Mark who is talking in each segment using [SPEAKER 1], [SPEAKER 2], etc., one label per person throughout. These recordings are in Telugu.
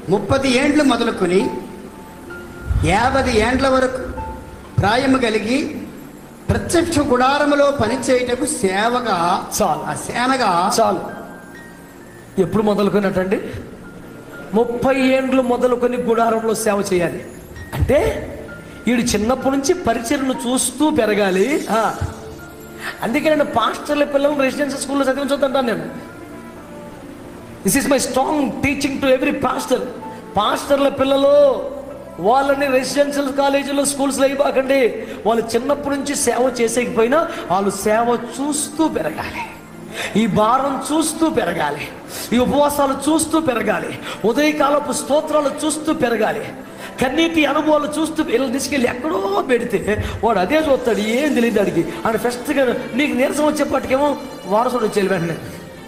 [SPEAKER 1] 30 ఏండ్లు మొదలుకొని 50 ఏండ్ల వరకు ప్రాయము కలిగి ప్రత్యక్ష గుడారములో పనిచేయుటకు సేవగా
[SPEAKER 2] చాలు.
[SPEAKER 1] ఆ సేనగా
[SPEAKER 2] చాలు. ఎప్పుడు మొదలుకున్నట్టండి? 30 ఏండ్లు మొదలుకొని గుడారంలో సేవ చేయాలి. అంటే వీడు చిన్నప్పటి నుంచి పరిచయను చూస్తూ పెరగాలి. అందుకే నేను పాస్టర్ల పిల్లలను రెసిడెన్షియల్ స్కూల్లో చదివించొద్దంటాను నేను. This is my strong teaching to every pastor. పాస్టర్ల పిల్లలు వాళ్ళని రెసిడెన్షియల్ కాలేజీలో స్కూల్స్లో ఇవ్వకండి. వాళ్ళు చిన్నప్పటి నుంచి సేవ చేసేకపోయినా వాళ్ళు సేవ చూస్తూ పెరగాలి. ఈ భారం చూస్తూ పెరగాలి. ఈ ఉపవాసాలు చూస్తూ పెరగాలి. ఉదయకాలపు స్తోత్రాలు చూస్తూ పెరగాలి. కన్నీటి అనుభవాలు చూస్తూ వీళ్ళని తీసుకెళ్ళి ఎక్కడో పెడితే వాడు అదే చూస్తాడు. ఏం తెలియదు అడిగి ఆయన ఫస్ట్గా నీకు నీరసం వచ్చేప్పటికేమో వారసుడు వచ్చేది వెంటనే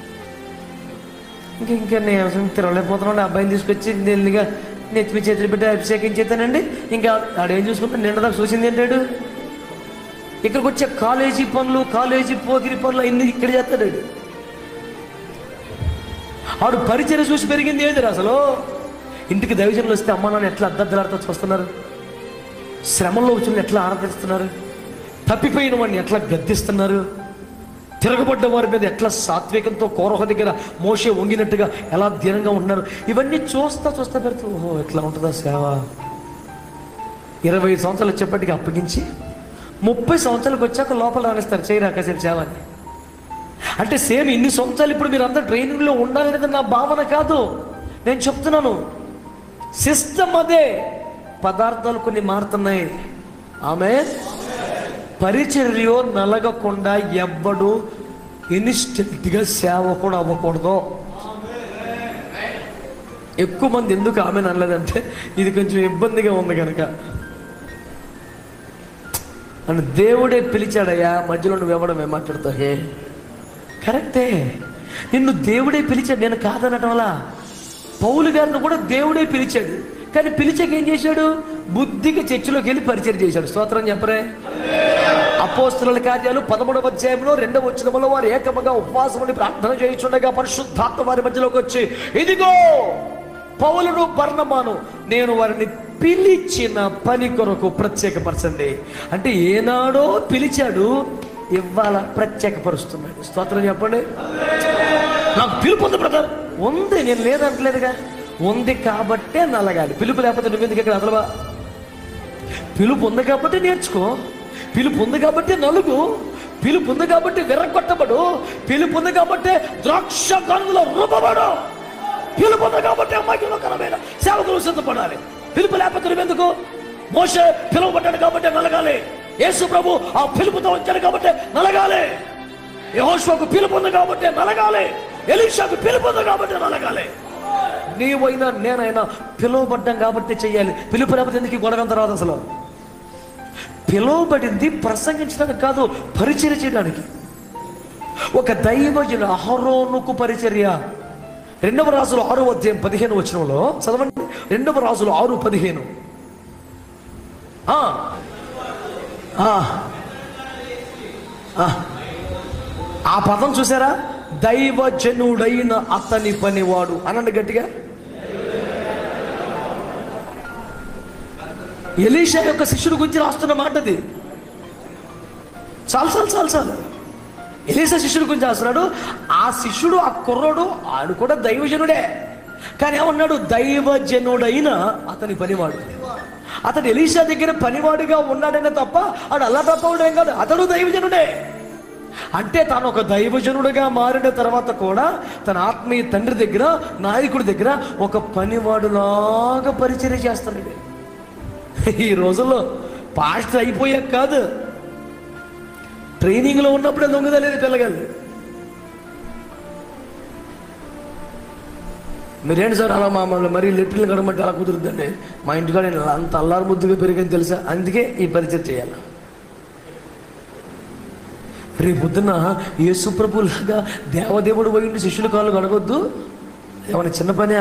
[SPEAKER 2] ఇంకా నేను తిరగలేకపోతున్నాడు. అబ్బాయిని తీసుకొచ్చి నేను నెత్తిమి చేతులు పెట్టి అభిషేకం చేస్తానండి. ఇంకా ఆడేం చూసుకుంటే నిండదాకా చూసింది ఏంటాడు. ఇక్కడికి వచ్చే కాలేజీ పనులు, కాలేజీ పోకిరి పనులు అన్ని ఇక్కడ చేస్తాడు. ఆడు పరిచయం చూసి పెరిగింది ఏంటి అసలు. ఇంటికి దైవజనులు వస్తే అమ్మ నాన్న ఎట్లా అద్దద్దలాడుతూ చూస్తున్నారు, శ్రమంలో వచ్చిన ఎట్లా ఆరాధిస్తున్నారు, తప్పిపోయిన వాడిని ఎట్లా గద్దిస్తున్నారు, తిరగబడ్డ వారి మీద ఎట్లా సాత్వికంతో కోరహ దగ్గర మోషే వంగినట్టుగా ఎలా దీనంగా ఉంటున్నారు. ఇవన్నీ చూస్తా పెడుతూ ఓహో ఎట్లా ఉంటుందా సేవ. 25 సంవత్సరాలు వచ్చేప్పటికి అప్పగించి 30 సంవత్సరాలకు వచ్చాక లోపల రానిస్తారు చేయరా కాసేపు సేవ అని. అంటే సేమ్ ఇన్ని సంవత్సరాలు ఇప్పుడు మీరు అంతా ట్రైనింగ్లో ఉండాలనేది నా భావన కాదు. నేను చెప్తున్నాను సిస్టమ్ అదే, పదార్థాలు కొన్ని మారుతున్నాయి. ఆమె పరిచర్య నలగకుండా ఎవ్వడు ఇన్స్టెంట్గా సేవకుడు అవ్వకూడదు. ఎక్కువ మంది ఎందుకు ఆమె అనలేదంటే ఇది కొంచెం ఇబ్బందిగా ఉంది కనుక. అని దేవుడే పిలిచాడయ్యా, మధ్యలో నువ్వు ఇవ్వడం ఏం మాట్లాడతావు? కరెక్టే, నిన్ను దేవుడే పిలిచాడు, నేను కాదనటం వల్ల. పౌలు గారిని కూడా దేవుడే పిలిచాడు, కానీ పిలిచాక ఏం చేశాడు? బుద్ధిగా చర్చిలోకి వెళ్ళి పరిచయం చేశాడు. స్తోత్రం చెప్పరే. అపోస్తలుల కార్యాలు 11వ అధ్యాయంలో 2వ వచనంలో వారు ఏకముగా ఉపవాసం ఉండి ప్రార్థన చేయుచుండగా పరిశుద్ధాత్మ వారి మధ్యలోకి వచ్చి ఇదిగో పౌలును బర్నబాను నేను వారిని పిలిచిన పని కొరకు ప్రత్యేకపరచండి. అంటే ఏనాడో పిలిచాడు, ఇవాళ ప్రత్యేకపరుస్తున్నాడు. స్తోత్రం చెప్పండి. నాకు పిలుపు ఉంది బ్రదర్, ఉంది, నేను లేదంటలేదుగా, ఉంది కాబట్టే నలగాలి. పిలుపు లేకపోతే నువ్వెందుకు ఇక్కడ అసలు? పిలుపు ఉంది కాబట్టి నేర్చుకో, పిలుపు ఉంది కాబట్టి నలుగు, పిలుపు ఉంది కాబట్టి విరగొట్టబడు, పిలుపు ఉంది కాబట్టి ద్రాక్ష గనులో రూపబడు, పిలుపు ఉంది కాబట్టి అమ్మాయికరమైన సేవకులు సిద్ధపడాలి. పిలుపు లేకపోతే నువ్వెందుకు? మోషే పిలువబడ్డాడు కాబట్టి నలగాలి. యేసు ప్రభు ఆ పిలుపుతో వచ్చాడు కాబట్టి నలగాలి. యెహోషువకు పిలుపు ఉంది కాబట్టి నలగాలి. ఎలీషాకు పిలుపు ఉంది కాబట్టి నలగాలి. నీవైనా నేనైనా పిలువబడ్డాం కాబట్టి చెయ్యాలి. పిలుపు లేకపోతే ఎందుకు గొడవంత రాదు అసలు. పిలువబడింది ప్రసంగించడానికి కాదు, పరిచర్య చేయడానికి. ఒక దైవజన అహరోనుకు పరిచర్య. 2వ రాజులు 6వ అధ్యాయం 15వ వచనంలో చదవండి. 2వ రాజులు 6:15. ఆ పదం చూసారా? దైవజనుడైన అతని పనివాడు అనండి గట్టిగా. ఎలీషా యొక్క శిష్యుడి గురించి రాస్తున్న మాట అది. చాలు. ఎలీషా శిష్యుడి గురించి రాస్తున్నాడు. ఆ శిష్యుడు, ఆ కుర్రోడు, ఆడు కూడా దైవజనుడే. కానీ ఏమన్నాడు? దైవజనుడైన అతని పనివాడు. అతడు ఎలీషా దగ్గర పనివాడిగా ఉన్నాడనే తప్ప ఆడు అలా తప్పవడేం కాదు, అతడు దైవజనుడే. అంటే తాను ఒక దైవజనుడిగా మారిన తర్వాత కూడా తన ఆత్మీయ తండ్రి దగ్గర, నాయకుడి దగ్గర ఒక పనివాడులాగా పరిచర్య చేస్తాడు. ఈ రోజుల్లో పాస్టర్ అయిపోయాక కాదు, ట్రైనింగ్లో ఉన్నప్పుడే దొంగదలేదు పిల్లగాళ్ళు. మీరేంటి సార్ అలా మమ్మల్ని మరీ లెట్రిన్లు కడమంటే అలా కుదురుద్దండి. మా ఇంటికాడ నేను అంత అల్లారు ముద్దుగా పెరిగింది తెలుసా, అందుకే ఈ పరిచయం చేయాలి. రేపు పొద్దున్న యేసు ప్రభులాగా దేవదేవుడు పోయిండి శిష్యుల కాళ్ళు కడగొద్దు. ఏమన్నా చిన్న పనా?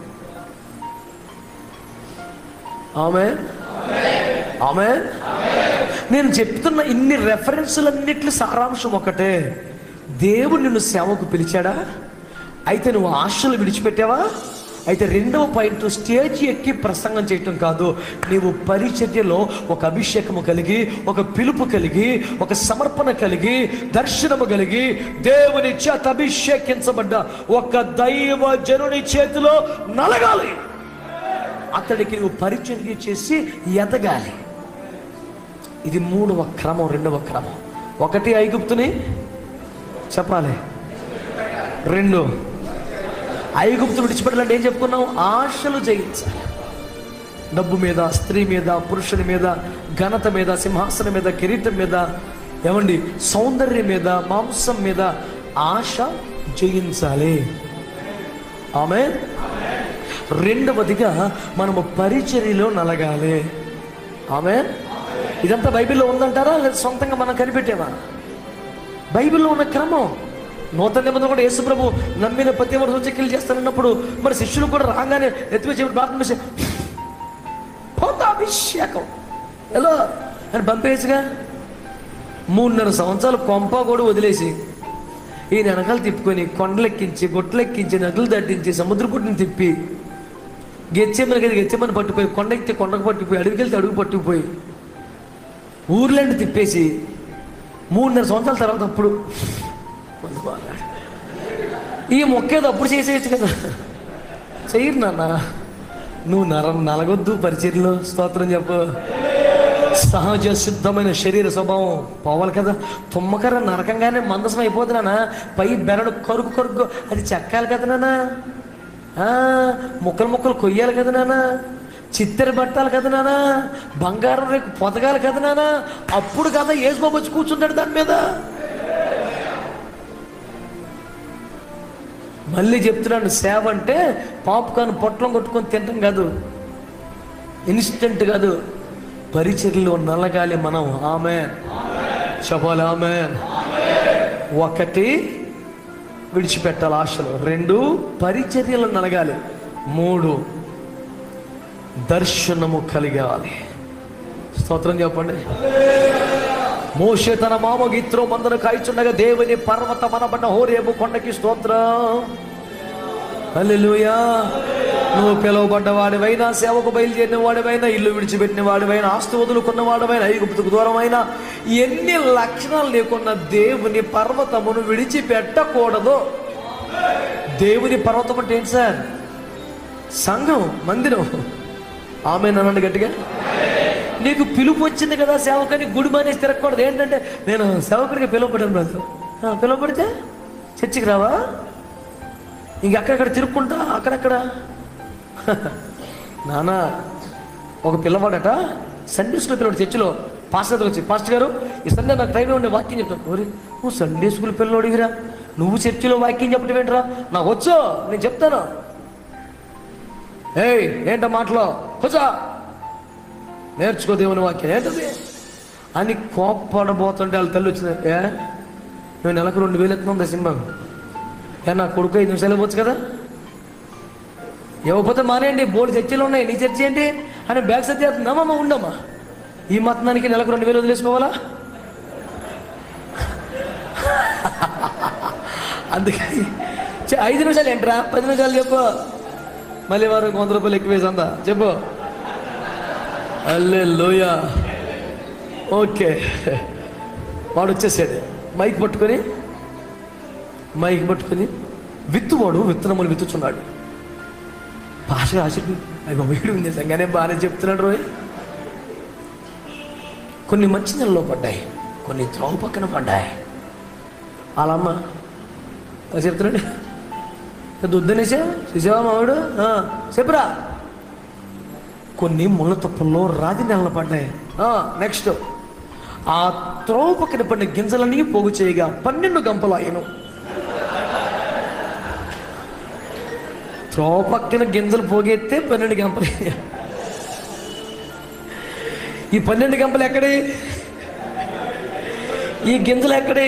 [SPEAKER 2] ఆమేన్. నేను చెప్తున్న ఇన్ని రెఫరెన్సులన్నిటి సారాంశం ఒకటే. దేవుడు నిన్ను సేవకు పిలిచాడా? అయితే నువ్వు ఆశలు విడిచిపెట్టావా? అయితే రెండవ పాయింట్, స్టేజ్ ఎక్కి ప్రసంగం చేయటం కాదు. నీవు పరిచర్యలో ఒక అభిషేకము కలిగి, ఒక పిలుపు కలిగి, ఒక సమర్పణ కలిగి, దర్శనము కలిగి, దేవుని చేత అభిషేకించబడ్డ ఒక దైవ జనుని చేతిలో నలగాలి. అతడికి నువ్వు పరిచర్య చేసి ఎదగాలి. ఇది మూడవ క్రమం. రెండవ క్రమం, ఒకటి ఐగుప్తుని చెప్పాలి, రెండు ఐగుప్తుని విడిచిపెట్టాలంటే ఏం చెప్పుకున్నాం? ఆశలు జయించాలి. డబ్బు మీద, స్త్రీ మీద, పురుషుని మీద, ఘనత మీద, సింహాసనం మీద, కిరీటం మీద, ఏమండి సౌందర్యం మీద, మాంసం మీద ఆశ జయించాలి. ఆమేన్. రెండవదిగా మనము పరిచర్యలో నలగాలి. ఆమేన్. ఇదంతా బైబిల్లో ఉందంటారా, లేదా సొంతంగా మనం కనిపెట్టేవా? బైబిల్లో ఉన్న క్రమం. నూతన నిబంధన కూడా యేసు ప్రభు నమ్మిన ప్రతి ఒక్కరు సూచక్రియలు చేస్తానన్నప్పుడు మరి శిష్యులు కూడా రాగానే ఎత్తివేసి ప్రార్థన చేసి పోతా అభిషేకం ఎలా అని పంపేసిగా 3.5 సంవత్సరాలు కొంప కూడా వదిలేసి ఈ వెనకాలు తిప్పుకొని కొండలెక్కించి, గొట్లెక్కించి, నదులు దట్టించి, సముద్రపుట్టుని తిప్పి, గెచ్చెమని పట్టుకుపోయి, కొండెక్కి కొండకు పట్టుకుపోయి, అడుగుకి వెళ్తే అడుగు పట్టుకుపోయి, ఊర్లండి తిప్పేసి 3.5 సంవత్సరాల తర్వాత అప్పుడు ఈ మొక్కేదో అప్పుడు చేసేయచ్చు కదా. చెయ్యరు నాన్న, నువ్వు నలగొద్దు పరిచర్యలో. స్తోత్రం చెప్పు. సహజ సిద్ధమైన శరీర స్వభావం పోవాలి కదా. తుమ్మకర నరకంగానే మందసం అయిపోతున్నానా, పై బెరడు కరుకు అది చెక్కాలి కదా నాన్న, ముక్కలు కొయ్యాలి కదా నాన్న, చిత్తెర పట్టాలి కదా నాన్న, బంగారం రేపు పొదగాలి కదా నాన్న. అప్పుడు కదా యేసుబాబు వచ్చి కూర్చుంటాడు దాని మీద. మళ్ళీ చెప్తున్నాను, సేవ అంటే పాప్కార్న్ పొట్లం కొట్టుకొని తింటాం కాదు, ఇన్స్టెంట్ కాదు. పరిచర్యలో నలగాలి మనం. ఆమేన్ చెప్పాలి. ఆమేన్. ఒకటి విడిచిపెట్టాలి ఆశలు, రెండు పరిచర్యలో నలగాలి, మూడు దర్శనము కలిగాలి. స్తోత్రం చెప్పండి. మోషే తన మామ గిత్రో మందను కాయిచుండగా దేవుని పర్వతమనబడిన హోరేబు కొండకి స్తోత్రం. హల్లెలూయా. నువ్వు పిలువబడ్డవాడివైనా, సేవకు బయలుదేరిన వాడివైనా, ఇల్లు విడిచిపెట్టిన వాడివైనా, ఆస్తి వదులుకున్న వాడివైనా, ఐగుప్తుకు దూరమైనా, ఎన్ని లక్షణాలు లేకున్న దేవుని పర్వతమును విడిచిపెట్టకూడదు. దేవుని పర్వతం అంటే ఏంటి సార్? సంఘం, మందిరం. ఆమేన్ అనండి గట్టిగా. నీకు పిలుపు వచ్చింది కదా సేవకుని, గుడి మానేసి తిరగకూడదు. ఏంటంటే నేను సేవకుడికి పిలువపడాను బ్రదర్. పిలువపడితే చర్చికి రావా? ఇంకెక్కడెక్కడ తిరుక్కుంటా అక్కడక్కడ. నానా ఒక పిల్లవాడట సండే స్కూల్ పిల్లవాడు చర్చిలో పాస్టర్ వచ్చి, పాస్టర్ గారు ఈ సండే నాకు టైం ఉండే వాక్యం చెప్తాను. ఓరి నువ్వు సండే స్కూల్ పిల్లవాడివిరా, నువ్వు చర్చిలో వాక్యం చెప్పడం ఏంట్రా? నాకు వచ్చో నేను చెప్తాను. ఏయ్ ఏంట మాటలో కూర్చో, నేర్చుకో దేవుని వాక్యం ఏంటది అని కోప్పడబోతుంటే వాళ్ళ తల్లి వచ్చింది. నేను నెలకు 2,000 ఎత్తున్నా సినిమాకు. నా కొడుకు 5 నిమిషాలు ఇవ్వచ్చు కదా, ఇవ్వకపోతే మానేయండి, బోర్డు చర్చలు ఉన్నాయి, నీ చర్చ ఏంటి అని బ్యాగ్ సర్ది చేస్తున్నామమ్మా. ఉండమ్మా, ఈ మతానికి నెలకు 2,000 వదిలేసుకోవాలా? అందుకని 5 నిమిషాలు ఏంట్రా, 10 నిమిషాలు చెప్పు. మళ్ళీ వారు 100 రూపాయలు ఎక్కువ వేసందా చెప్పు. హల్లెలూయా. ఓకే, వాడు వచ్చేసాడు మైక్ పట్టుకొని విత్తువాడు విత్తనములు విత్తుచున్నాడు. భాష ఆశడు వీడు నిజంగానే బాగానే చెప్తున్నాడు రోయ్. కొన్ని మంచి నెలలో పడ్డాయి, కొన్ని త్రోవ పక్కన పడ్డాయి. వాళ్ళమ్మ చెప్తున్నాడు, వద్దనేసా చూసావా మావాడు చెప్పురా. కొన్ని ముళ్ళ తుప్పల్లో రాతి నెలలు పడ్డాయి. నెక్స్ట్ ఆ త్రోవ పక్కన పడిన గింజలన్నీ పోగు చేయగా 12 గంపలు అయ్యను. త్రోవ పక్కన గింజలు పోగెత్తే 12 గంపలు. ఈ 12 గంపలు ఎక్కడి, ఈ గింజలు ఎక్కడి?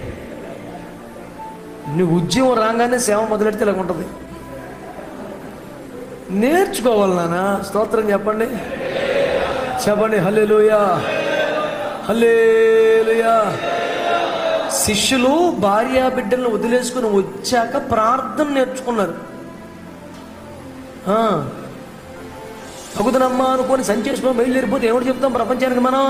[SPEAKER 2] నువ్వు ఉద్యమం రాగానే సేవ మొదలెడితే ఇలా ఉంటుంది. నేర్చుకోవాలి నాన్న. స్తోత్రం చెప్పండి. హల్లెలూయా, హల్లెలూయా. శిష్యులు భార్యా బిడ్డలను వదిలేసుకుని వచ్చాక ప్రార్థన నేర్చుకున్నారు. తగుదనమ్మా అనుకొని సంచేసుకొని బయలుదేరిపోతే ఎవరు చెప్తాం ప్రపంచానికి మనం?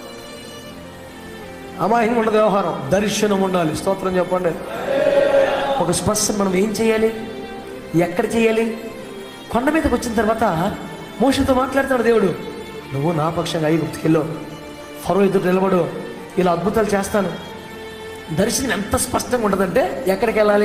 [SPEAKER 2] అమాయకంగా ఉండదు వ్యవహారం. దర్శనం ఉండాలి. స్తోత్రం చెప్పండి. ఒక స్పష్టం. మనం ఏం చేయాలి, ఎక్కడ చేయాలి? కొండ మీదకి వచ్చిన తర్వాత మోషేతో మాట్లాడుతాడు దేవుడు. నువ్వు నా పక్షంగా ఐగుప్తుకి వెళ్ళు, ఫరో ఎదురు నిలబడు, ఇలా అద్భుతాలు చేస్తాను. దర్శనం ఎంత స్పష్టంగా ఉంటుందంటే ఎక్కడికి వెళ్ళాలి,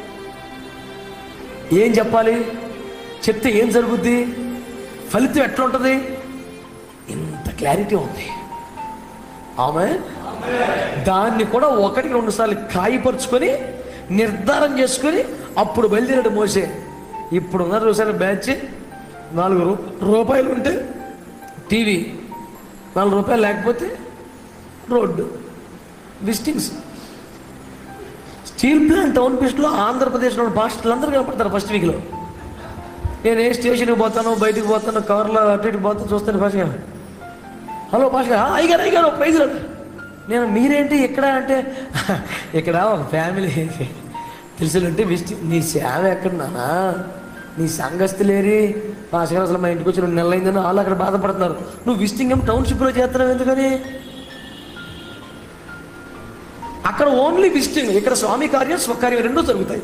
[SPEAKER 2] ఏం చెప్పాలి, చెప్తే ఏం జరుగుద్ది, ఫలితం ఎట్లా ఉంటుంది, ఇంత క్లారిటీ ఉంది. ఆమె దాన్ని కూడా 1-2 సార్లు కాయపరుచుకొని నిర్ధారణ చేసుకొని అప్పుడు బయలుదేరాడు మోసే. ఇప్పుడు ఉన్నారు చూసారు బ్యాచ్, 4 రూపాయలు ఉంటే టీవీ, 4 రూపాయలు లేకపోతే road, visitings. Steel plant town ఫీస్ట్లో ఆంధ్రప్రదేశ్లో పాస్టర్లు అందరూ కనపడతారు ఫస్ట్ వీక్లో. నేను ఏ స్టేషన్కి పోతాను, బయటికి పోతాను, కార్లో అటు ఇటు పోతాను, చూస్తాను ఫాస్ట్గా. హలో ఫాస్ట్గా, అయ్యారు ప్రైజ్లో. నేను మీరేంటి ఇక్కడ అంటే, ఇక్కడ ఒక ఫ్యామిలీ తెలుసుంటే విజిటింగ్. నీ సేవ ఎక్కడన్నా, నీ సంఘస్థులేరి ఫాస్ట్గా అసలు మా ఇంటికి వచ్చి 2 నెలలు అయిందని వాళ్ళు అక్కడ బాధపడుతున్నారు. నువ్వు విజిటింగ్ ఏమో టౌన్షిప్లో చేస్తున్నావు ఎందుకని? అక్కడ ఓన్లీ విజిటింగ్, ఇక్కడ స్వామి కార్యం స్వకార్యం 2 జరుగుతాయి.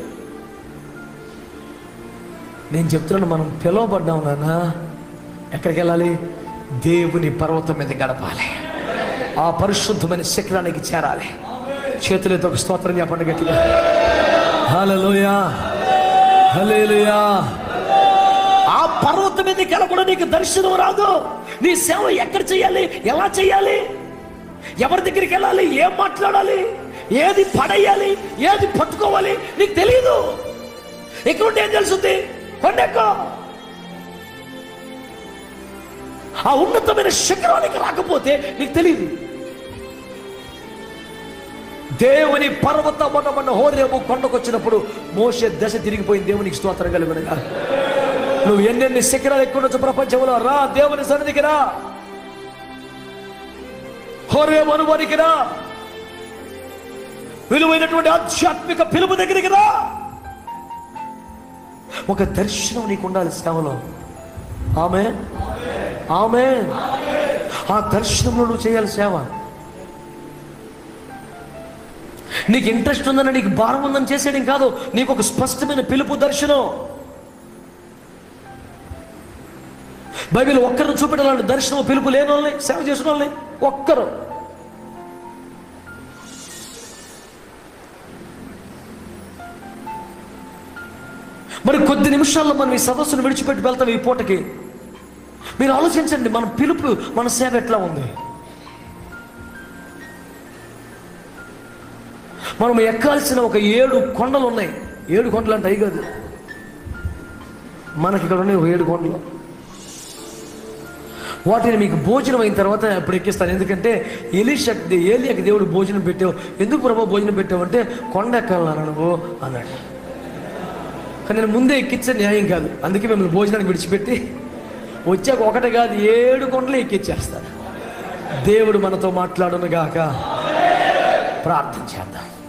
[SPEAKER 2] నేను చెప్తున్నాను, మనం పిలువబడ్డాం నాన్న. ఎక్కడికి వెళ్ళాలి? దేవుని పర్వతం మీద గడపాలి, ఆ పరిశుద్ధమైన శిఖరానికి చేరాలి. చేతులతో ఒక స్తోత్రం చెప్పండి గట్టిగా. హల్లెలూయా, హల్లెలూయా. ఆ పర్వతం మీదకి వెళ్ళకుండా నీకు దర్శనం రాదు. నీ సేవ ఎక్కడ చేయాలి, ఎలా చేయాలి, ఎవరి దగ్గరికి వెళ్ళాలి, ఏం మాట్లాడాలి, ఏది పడేయాలి, ఏది పట్టుకోవాలి నీకు తెలియదు. ఇక్కడ ఉంటే ఏం తెలుస్తుంది? కొండెక్కో. ఆ ఉన్నతమైన శిఖరానికి రాకపోతే నీకు తెలియదు. దేవుని పర్వత మొన్న హోరేబు కొండకు వచ్చినప్పుడు మోషే దశ తిరిగిపోయింది. దేవునికి స్తోత్రం కలుగునుగా. నువ్వు ఎన్నెన్ని శిఖరాలు ఎక్కువ ప్రపంచంలో రా, దేవుని సన్నిధికి రా, హోరేబు అనుభవానికి రా, విలువైనటువంటి ఆధ్యాత్మిక పిలుపు దగ్గరికి రా. ఒక దర్శనం నీకు ఉండాలి సేవలో. ఆమేన్, ఆమేన్. ఆ దర్శనంలో నువ్వు చేయాలి సేవ. నీకు ఇంట్రెస్ట్ ఉందని, నీకు భారం ఉందని చేసేయడం కాదు. నీకు ఒక స్పష్టమైన పిలుపు, దర్శనం. బైబిల్ ఒక్కరిని చూపెట్టాలంటే దర్శనం పిలుపు లేని వాళ్ళని, సేవ చేసిన వాళ్ళని ఒక్కరు. మరి కొద్ది నిమిషాల్లో మనం ఈ సదస్సును విడిచిపెట్టి వెళ్తాం ఈ పూటకి. మీరు ఆలోచించండి, మన పిలుపు, మన సేవ ఎట్లా ఉంది? మనం ఎక్కాల్సిన ఒక 7 కొండలు ఉన్నాయి. 7 కొండలు అంటే అవి కాదు, మనకి ఇక్కడ ఉన్నాయి 7 కొండలు. వాటిని మీకు భోజనం అయిన తర్వాత ఇప్పుడు ఎక్కిస్తాను. ఎందుకంటే ఏలియాకి దేవుడు భోజనం పెట్టావు. ఎందుకు ప్రభు భోజనం పెట్టావు అంటే, కొండ ఎక్కాలన్నా నువ్వు అన్నాడు. కానీ నేను ముందే ఎక్కించే న్యాయం కాదు. అందుకే మిమ్మల్ని భోజనానికి విడిచిపెట్టి వచ్చాక 1 కాదు 7 కొండలు ఎక్కిచ్చేస్తాను. దేవుడు మనతో మాట్లాడును గాక. ప్రార్థన చేద్దాం.